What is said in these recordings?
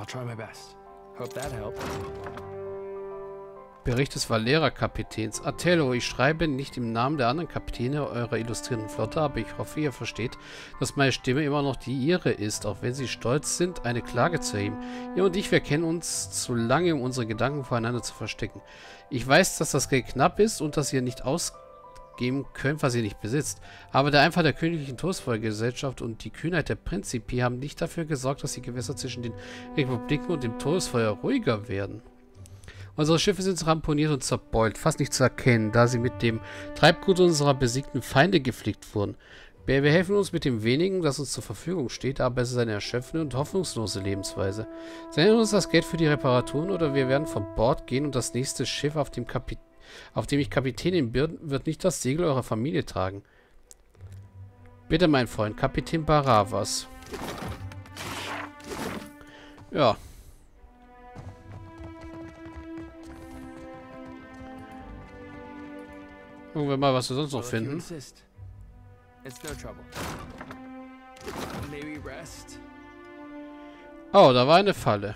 I'll try my best. Hope that helped. Bericht des Valera-Kapitäns. Atello, ich schreibe nicht im Namen der anderen Kapitäne eurer illustrierten Flotte, aber ich hoffe, ihr versteht, dass meine Stimme immer noch die ihre ist, auch wenn sie stolz sind, eine Klage zu erheben. Ihr und ich, wir kennen uns zu lange, um unsere Gedanken voreinander zu verstecken. Ich weiß, dass das Geld knapp ist und dass ihr nicht ausgeben könnt, was ihr nicht besitzt. Aber der Einfall der königlichen Todesfeuergesellschaft und die Kühnheit der Prinzipi haben nicht dafür gesorgt, dass die Gewässer zwischen den Republiken und dem Todesfeuer ruhiger werden. Unsere Schiffe sind ramponiert und zerbeult, fast nicht zu erkennen, da sie mit dem Treibgut unserer besiegten Feinde geflickt wurden. Wir helfen uns mit dem wenigen, das uns zur Verfügung steht, aber es ist eine erschöpfende und hoffnungslose Lebensweise. Sendet uns das Geld für die Reparaturen oder wir werden von Bord gehen und das nächste Schiff, auf dem ich Kapitänin bin, wird nicht das Segel eurer Familie tragen. Bitte, mein Freund, Kapitän Baravas. Ja. Gucken wir mal, was wir sonst noch finden. Oh, da war eine Falle.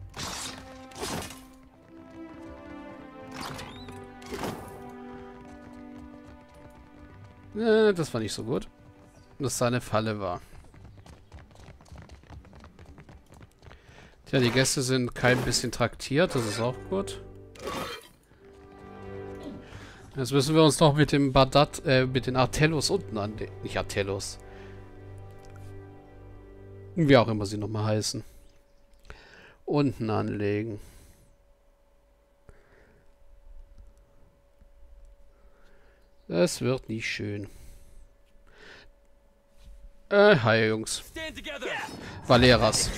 Das war nicht so gut. Dass da eine Falle war. Tja, die Gäste sind kein bisschen traktiert, das ist auch gut. Jetzt müssen wir uns noch mit dem Badat, mit den Artellos unten anlegen. Nicht Artellos. Wie auch immer sie nochmal heißen. Unten anlegen. Das wird nicht schön. Hi Jungs. Valeras.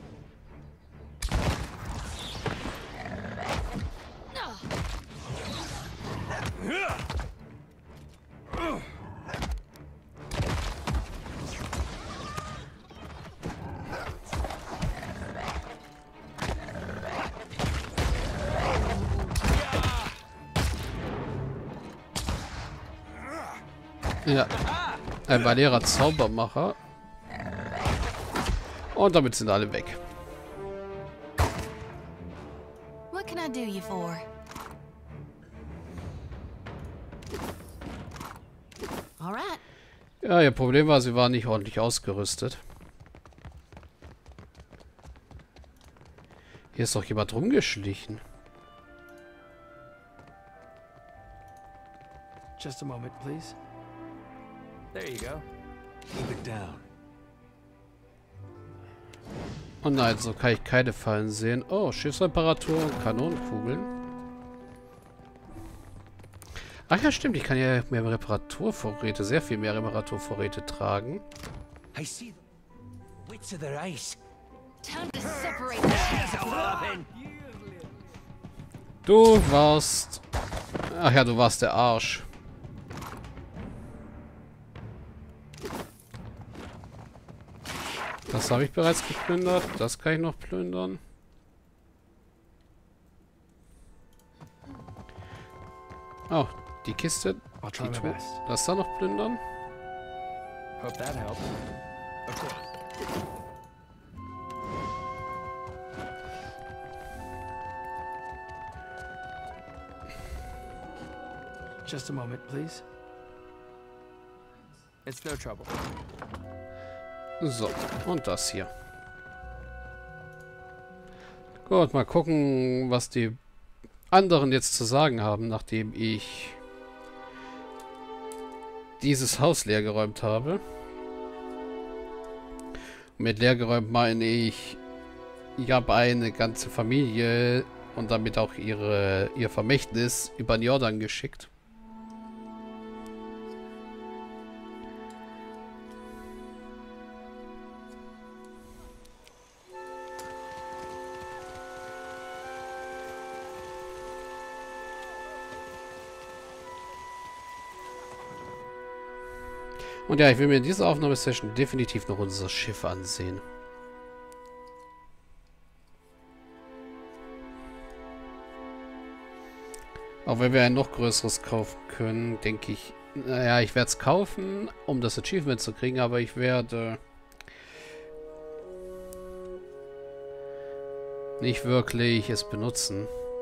Ja, ein Valera Zaubermacher. Und damit sind alle weg. What can I do you for? All right. Ja, ihr Problem war, sie waren nicht ordentlich ausgerüstet. Hier ist doch jemand rumgeschlichen. Just a moment, please. There you go. Keep it down. Oh nein, so kann ich keine Fallen sehen. Oh, Schiffsreparatur und Kanonenkugeln. Ach ja, stimmt. Ich kann ja mehr Reparaturvorräte, sehr viel mehr Reparaturvorräte tragen. I see the wits of their eyes. Time to separate them. Du warst... Ach ja, du warst der Arsch. Das habe ich bereits geplündert. Das kann ich noch plündern. Oh, die Kiste. Die das da noch plündern. Hope that helped. Of course. Just a moment, please. It's no trouble. So, und das hier. Gut, mal gucken, was die anderen jetzt zu sagen haben, nachdem ich dieses Haus leergeräumt habe. Und mit leergeräumt meine ich habe eine ganze Familie und damit auch ihr Vermächtnis über den Jordan geschickt. Und ja, ich will mir in dieser Aufnahmesession definitiv noch unser Schiff ansehen. Auch wenn wir ein noch größeres kaufen können, denke ich, naja, ich werde es kaufen, um das Achievement zu kriegen, aber ich werde nicht wirklich es benutzen.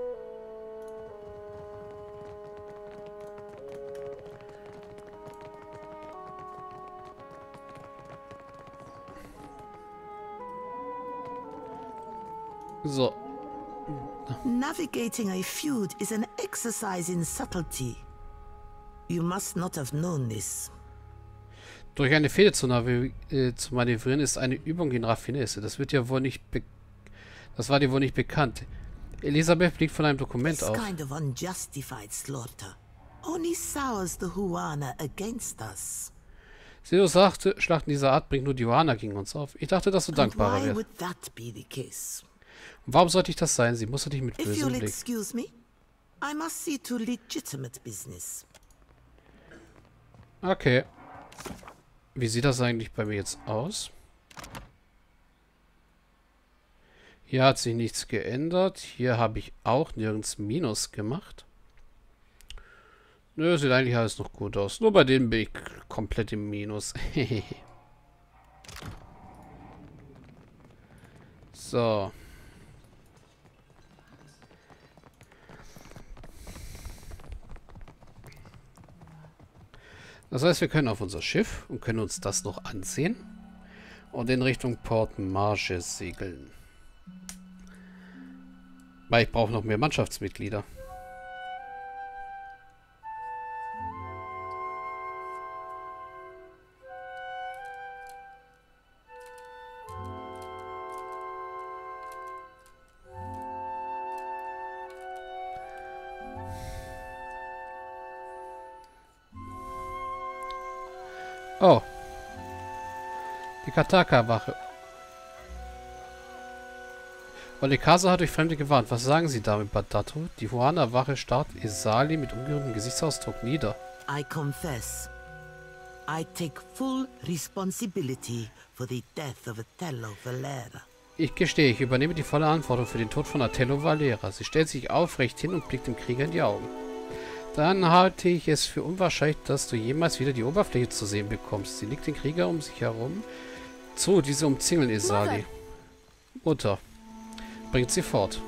So. Navigating a feud is an exercise in subtlety. You must not have known this. Durch eine Fehde zu manövrieren ist eine Übung in Raffinesse. Das war dir wohl nicht bekannt. Elisabeth blickt von einem Dokument This auf. kind of unjustified slaughter only sours the Huana against us. Sino sagte, Schlachten dieser Art bringt nur die Huana gegen uns auf. Ich dachte, dass du And dankbarer why wärst. would that be the case? Und warum sollte ich das sein? Sie musste dich mit If bösem you'll Blick. excuse me, I must see to legitimate business. Okay. Wie sieht das eigentlich bei mir jetzt aus? Hier hat sich nichts geändert. Hier habe ich auch nirgends Minus gemacht. Nö, sieht eigentlich alles noch gut aus. Nur bei denen bin ich komplett im Minus. So. Das heißt, wir können auf unser Schiff und können uns das noch ansehen und in Richtung Port Marche segeln. Weil ich brauche noch mehr Mannschaftsmitglieder. Oh. Die Kataka-Wache. Olekaso hat durch Fremde gewarnt. Was sagen Sie damit, Badato? Die Huana-Wache starrt Isali mit ungerührtem Gesichtsausdruck nieder. I confess, I take full responsibility for the death of Otello Valera. Ich gestehe, ich übernehme die volle Verantwortung für den Tod von Otello Valera. Sie stellt sich aufrecht hin und blickt dem Krieger in die Augen. Dann halte ich es für unwahrscheinlich, dass du jemals wieder die Oberfläche zu sehen bekommst. Sie nickt den Krieger um sich herum zu. Diese umzingeln Isali. Mutter. Bringt sie fort.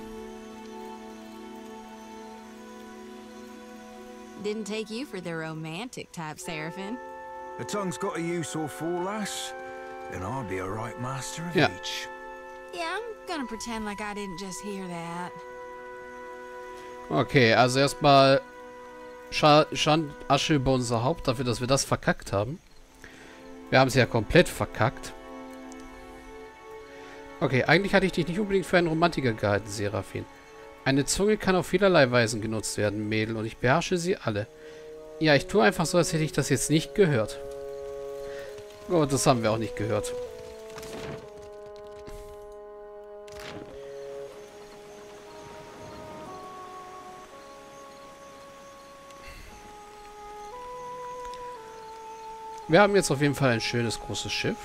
Didn't take you for the romantic type, Seraphim. The tongue's got a use or four, lass. Then I'll be a right master of Yeah. each. Yeah, I'm gonna pretend like I didn't just hear that. Okay, also erstmal Asche über unser Haupt dafür, dass wir das verkackt haben. Wir haben es ja komplett verkackt. Okay, eigentlich hatte ich dich nicht unbedingt für einen Romantiker gehalten, Seraphim. Eine Zunge kann auf vielerlei Weisen genutzt werden, Mädel, und ich beherrsche sie alle. Ja, ich tue einfach so, als hätte ich das jetzt nicht gehört. Oh, das haben wir auch nicht gehört. Wir haben jetzt auf jeden Fall ein schönes, großes Schiff.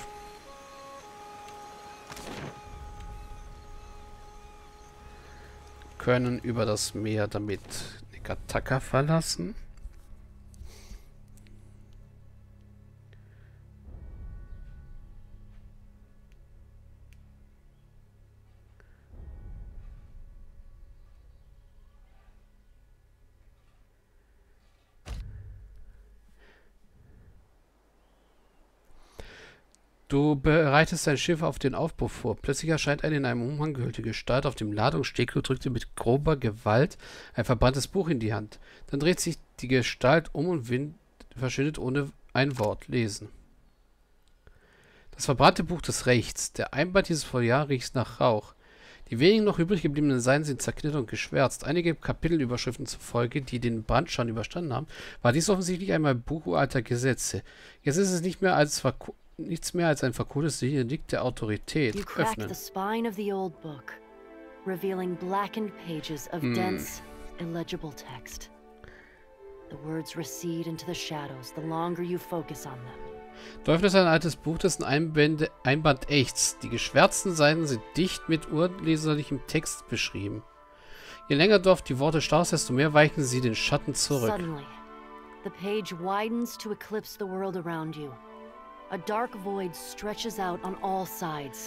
Können über das Meer damit Nekataka verlassen. Du bereitest dein Schiff auf den Aufbruch vor. Plötzlich erscheint eine in einem Umhang gehüllte Gestalt auf dem Ladungssteg und drückt dir mit grober Gewalt ein verbranntes Buch in die Hand. Dann dreht sich die Gestalt um und verschwindet ohne ein Wort. Lesen. Das verbrannte Buch des Rechts. Der Einband dieses Foliar riecht nach Rauch. Die wenigen noch übrig gebliebenen Seiten sind zerknittert und geschwärzt. Einige Kapitelüberschriften zufolge, die den Brandschaden überstanden haben, war dies offensichtlich einmal Buch uralter Gesetze. Jetzt ist es nicht mehr nichts mehr als ein verkohltes Relikt der Autorität. You crack Öffnen. the spine of the old book, revealing blackened pages of dense, illegible text. The words recede into the shadows the longer you focus on them. Du öffnest ein altes Buch, dessen Einband ächzt. Die geschwärzten Seiten sind dicht mit urleserlichem Text beschrieben. Je länger du auf die Worte starrst, desto mehr weichen sie den Schatten zurück. Suddenly, the page widens to eclipse the world around you. A dark void stretches out on all sides.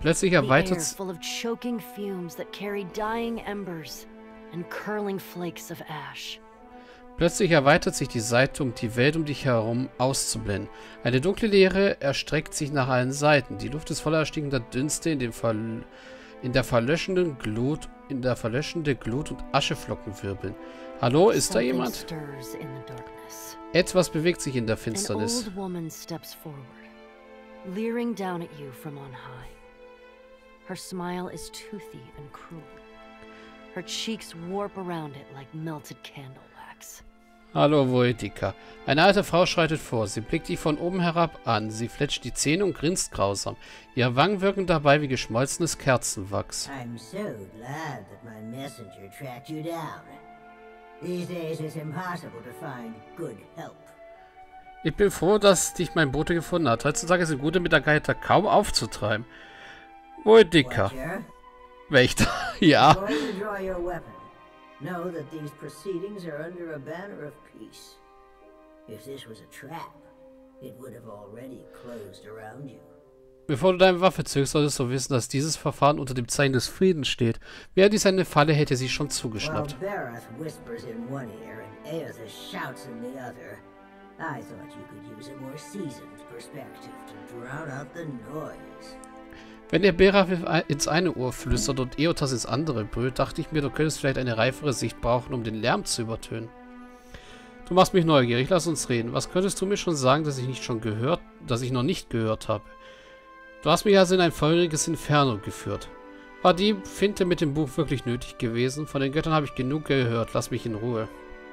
Plötzlich The air erweitert... full of choking fumes that carry dying embers and curling flakes of ash. Plötzlich erweitert sich die Seite, um die Welt um dich herum auszublenden. Eine dunkle Leere erstreckt sich nach allen Seiten. Die Luft ist voller erstickender Dünste, in der verlöschende Glut und Ascheflocken wirbeln. Hallo, ist da Something jemand? stirs in the darkness. Etwas bewegt sich in der An Finsternis. old woman steps forward, leering down at you from on high. Her smile is toothy and cruel. Her cheeks warp around it like melted candle wax. Hallo, Voetica. Eine alte Frau schreitet vor. Sie blickt dich von oben herab an. Sie fletscht die Zähne und grinst grausam. Ihre Wangen wirken dabei wie geschmolzenes Kerzenwachs. I'm so glad that my messenger tracked you down. These days it's impossible to find good help. Ich bin froh, dass dich mein Bote gefunden hat. Heutzutage sind gute Mitarbeiter kaum aufzutreiben. Voetica. Watcher, Wächter. Ja. going to draw your weapon. Know that these proceedings are under a banner of peace. If this was a trap, it would have already closed around you. Bevor du deine Waffe zückst, solltest du wissen, dass dieses Verfahren unter dem Zeichen des Friedens steht. Wäre dies eine Falle, hätte sie schon While zugeschnappt. Bareth whispers in one ear and Aethys shouts in the other, I thought you could use a more seasoned perspective to drown out the noise. Wenn der Beraf ins eine Ohr flüstert und Eotas ins andere brüllt, dachte ich mir, du könntest vielleicht eine reifere Sicht brauchen, um den Lärm zu übertönen. Du machst mich neugierig, lass uns reden. Was könntest du mir schon sagen, dass ich noch nicht gehört habe? Du hast mich also in ein feuriges Inferno geführt. War die Finte mit dem Buch wirklich nötig gewesen? Von den Göttern habe ich genug gehört, lass mich in Ruhe.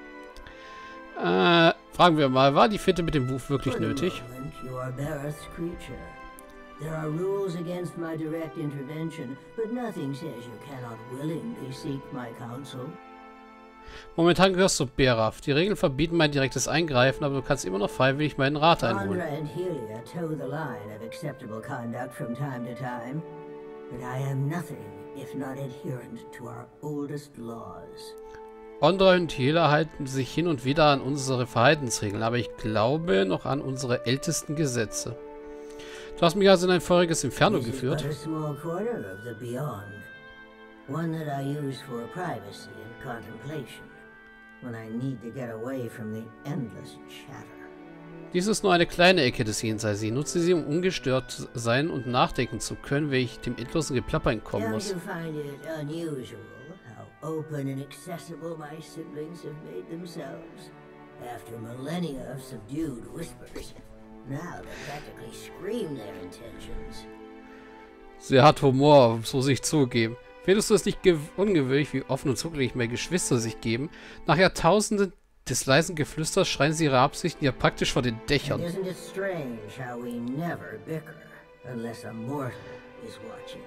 Fragen wir mal, war die Finte mit dem Buch wirklich For the nötig? moment, you are Bareth's creature. There are rules against my direct intervention, but nothing says you cannot willingly seek my counsel. Momentan gehörst du Beraf. Die Regeln verbieten mein direktes Eingreifen, aber du kannst immer noch freiwillig meinen Rat Andra einholen. and Helia toe the line of acceptable conduct from time to time, but I am nothing if not adherent to our oldest laws. Ondra und Hela halten sich hin und wieder an unsere Verhaltensregeln, aber ich glaube noch an unsere ältesten Gesetze. Du hast mich also in ein feuriges Inferno This is geführt. but a small corner of the beyond, one that I use for privacy and contemplation, when I need to get away from the endless chatter. Dies ist nur eine kleine Ecke des Jenseits. Ich nutze sie, um ungestört sein und nachdenken zu können, wenn ich dem endlosen Geplapper entkommen Don't muss. you find it unusual how open and accessible my siblings have made themselves? After millennia of subdued whispers, now they practically scream their intentions. Sie hat Humor, so sich zugeben. Findest du es nicht ungewöhnlich, wie offen und zugänglich meine Geschwister sich geben? Nach Jahrtausenden des leisen Geflüsters schreien sie ihre Absichten ja praktisch vor den And Dächern. isn't it strange how we never bicker unless a mortal is watching?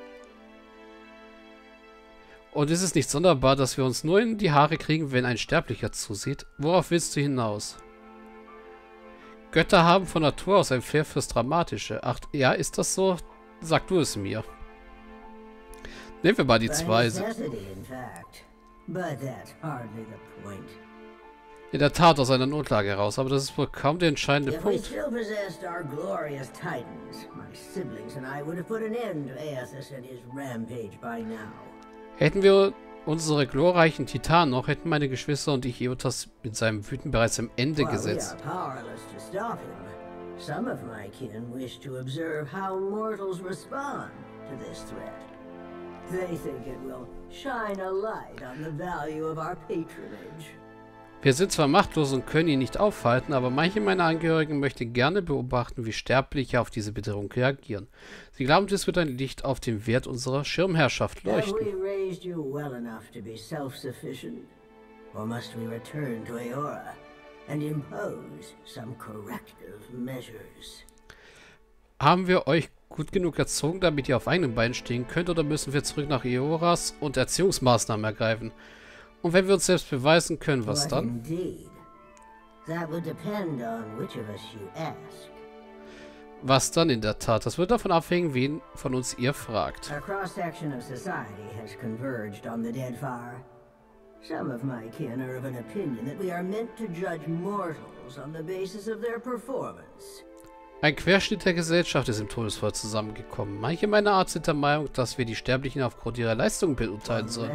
Und ist es nicht sonderbar, dass wir uns nur in die Haare kriegen, wenn ein Sterblicher zusieht? Worauf willst du hinaus? Götter haben von Natur aus ein Flair fürs Dramatische. Ach, ja, ist das so? Sag du es mir. Nehmen wir mal die By zwei. necessity, in fact. But that's hardly the point. In der Tat aus einer Notlage heraus, aber das ist wohl kaum der entscheidende If we Punkt. still possessed our glorious titans, my siblings and I would have put an end to Aethys and his rampage by now. Hätten wir unsere glorreichen Titanen noch, hätten meine Geschwister und ich Eotas mit seinem Wüten bereits am Ende While we gesetzt. are powerless to stop him, some of my kin wish to observe how mortals respond to this threat. They think it will shine a light on the value of our patronage. Wir sind zwar machtlos und können ihn nicht aufhalten, aber manche meiner Angehörigen möchten gerne beobachten, wie Sterbliche auf diese Bedrohung reagieren. Sie glauben, dies wird ein Licht auf den Wert unserer Schirmherrschaft Have leuchten. we raised you well enough to be self-sufficient? Or must we return to Eora and impose some corrective measures? Haben wir euch gut genug erzogen, damit ihr auf eigenen Beinen stehen könnt, oder müssen wir zurück nach Eoras und Erziehungsmaßnahmen ergreifen? Und wenn wir uns selbst beweisen können, was What dann? indeed? That would depend on which of us you ask. Was dann in der Tat? Das wird davon abhängen, wen von uns ihr fragt. A cross-section of society has converged on the Deadfire. Some of my kin are of an opinion that we are meant to judge mortals on the basis of their performance. Ein Querschnitt der Gesellschaft ist im Todesfall zusammengekommen. Manche meiner Art sind der Meinung, dass wir die Sterblichen aufgrund ihrer Leistungen beurteilen sollen.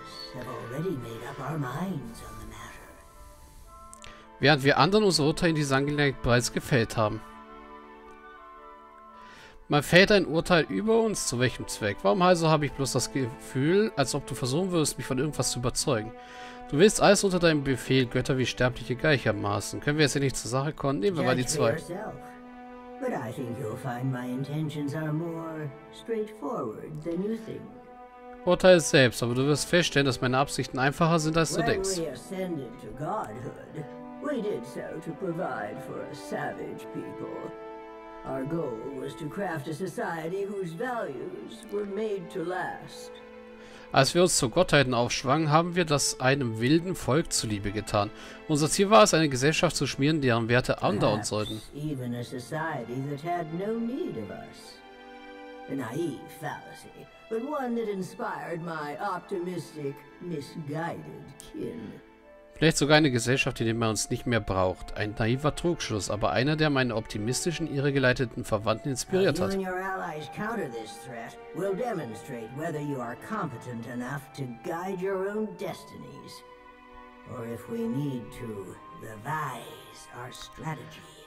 Während wir anderen unser Urteil in dieser Angelegenheit bereits gefällt haben. Man fällt ein Urteil über uns, zu welchem Zweck? Warum also habe ich bloß das Gefühl, als ob du versuchen würdest, mich von irgendwas zu überzeugen? Du willst alles unter deinem Befehl, Götter wie Sterbliche gleichermaßen. Können wir jetzt hier nicht zur Sache kommen? Nehmen wir mal die zwei. But I think you'll find my intentions are more straightforward than you think. Urteil selbst, aber du wirst feststellen, dass meine Absichten einfacher sind, als du denkst. When we ascended to godhood, we did so to provide for a savage people. Our goal was to craft a society whose values were made to last. Als wir uns zur Gottheiten aufschwangen, haben wir das einem wilden Volk zuliebe getan. Unser Ziel war es, eine Gesellschaft zu schmieren, deren Werte unter uns sollten. Even a society that had no need of us. A naive fallacy, but one that inspired my optimistic, misguided kin. Vielleicht sogar eine Gesellschaft, in der man uns nicht mehr braucht. Ein naiver Trugschluss, aber einer, der meine optimistischen, irregeleiteten Verwandten inspiriert hat. You and your allies counter this threat will demonstrate whether you are competent enough to guide your own destinies, or if we need to revise our strategy.